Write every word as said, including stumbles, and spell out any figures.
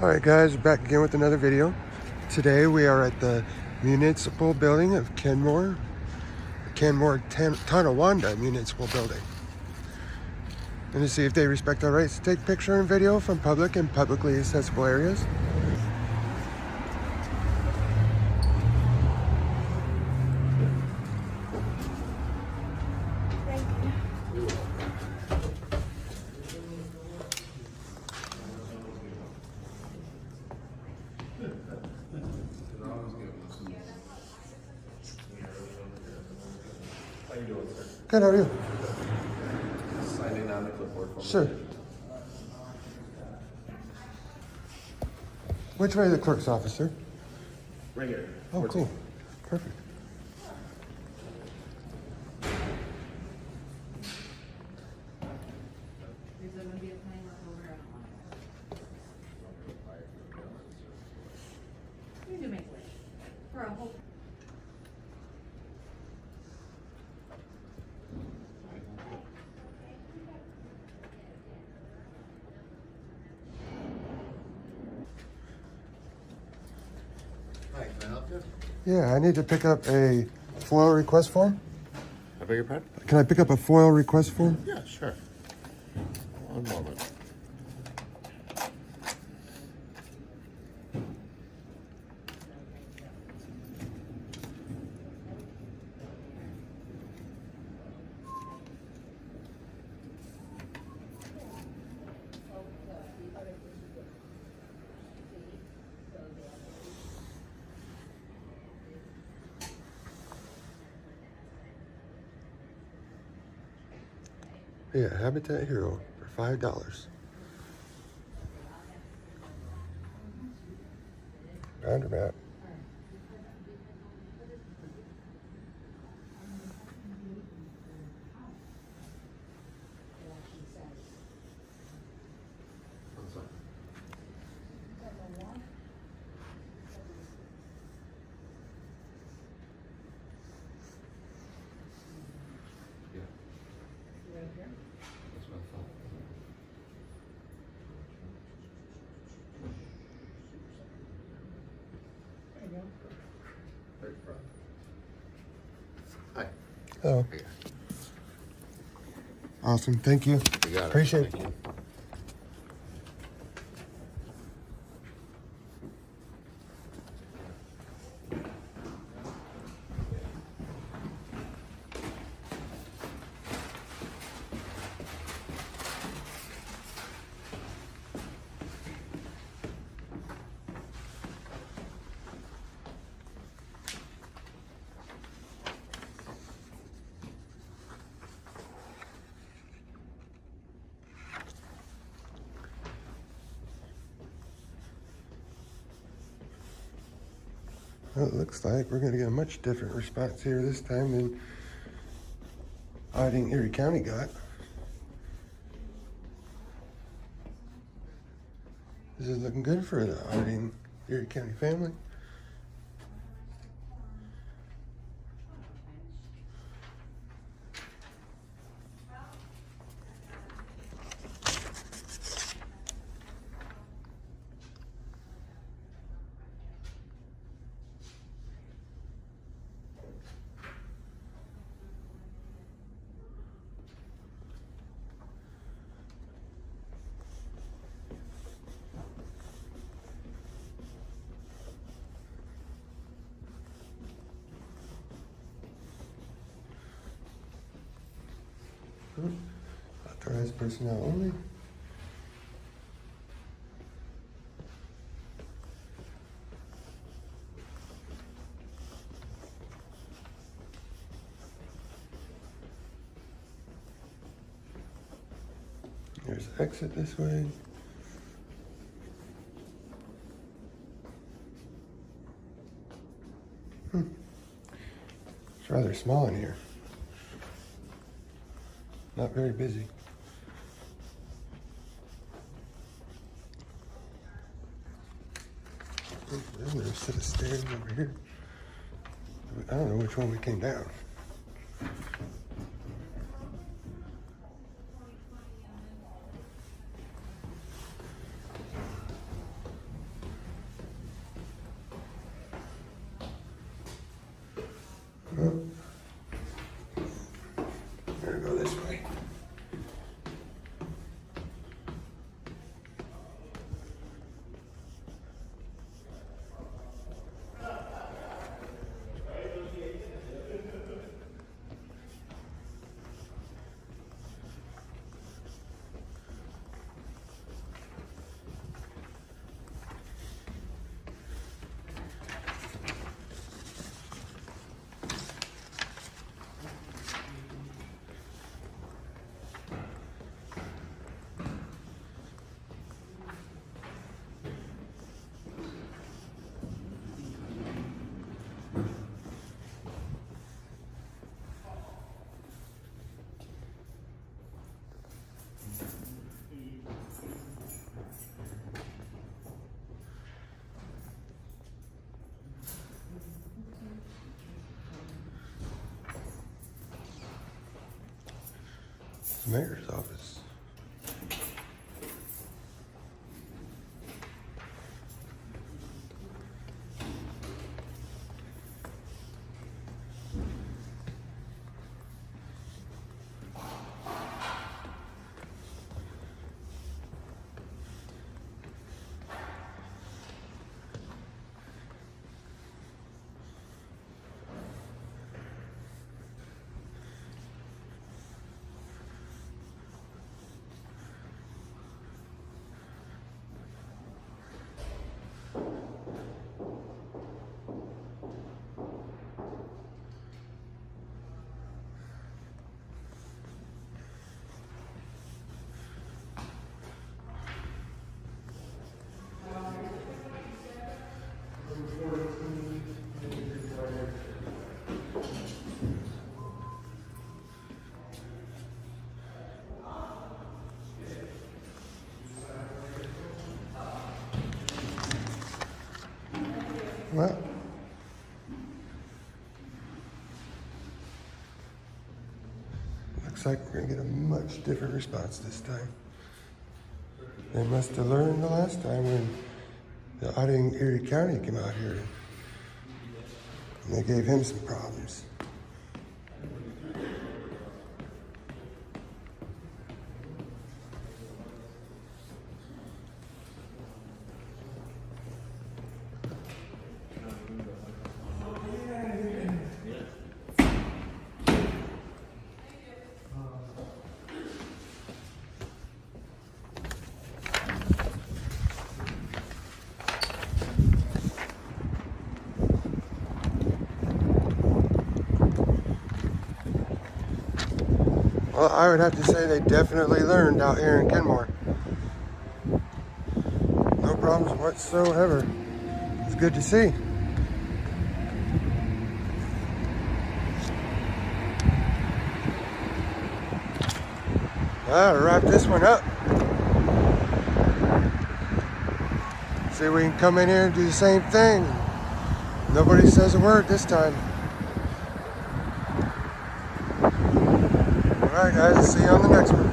Alright guys, back again with another video. Today we are at the Municipal Building of Kenmore, Kenmore Tonawanda Municipal Building. And to see if they respect our rights to take picture and video from public and publicly accessible areas. How you doing, sir? Good, how are you? Signing on the clipboard for me. Sure. Which way to the clerk's office, sir? Right here. Oh, fourteen. cool. Perfect. You do make a wish for a whole. Hi, can I help you? Yeah, I need to pick up a FOIL request form. I beg your pardon? Can I pick up a FOIL request form? Yeah, sure. One moment. Yeah, Habitat Hero for five dollars. Roundabout. One second. Yeah. That's what I thought. Right front. Hi. Oh, Here. awesome. Thank you. You got it. Appreciate it. Thank you. Well, it looks like we're going to get a much different response here this time than Auditing Erie County got. This is looking good for the Auditing Erie County family. Authorized personnel only. There's exit this way. Hmm. It's rather small in here. Not very busy. There's a set of stairs over here. I don't know which one we came down. the mayor's office. Well, looks like we're gonna get a much different response this time. They must have learned the last time when the Auditing Erie County came out here and they gave him some problems. Well, I would have to say they definitely learned out here in Kenmore. No problems whatsoever. It's good to see. Well, to wrap this one up. See if we can come in here and do the same thing. Nobody says a word this time. Alright guys, see you on the next one.